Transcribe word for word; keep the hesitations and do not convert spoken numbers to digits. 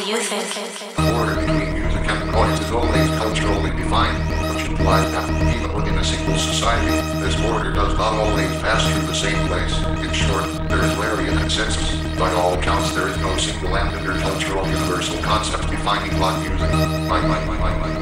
you think? The border between music and noise is always culturally defined, which implies that even within a single society, this border does not always pass through the same place. In short, there is rarely a consensus. By all accounts, there is no single and intercultural universal concept defining what music. My, my, my, my, my.